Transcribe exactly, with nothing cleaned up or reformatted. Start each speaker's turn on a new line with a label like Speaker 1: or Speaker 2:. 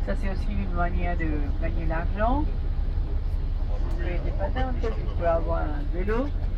Speaker 1: Ça, c'est aussi une manière de gagner l'argent. Tu peux être patente, tu peux avoir un vélo.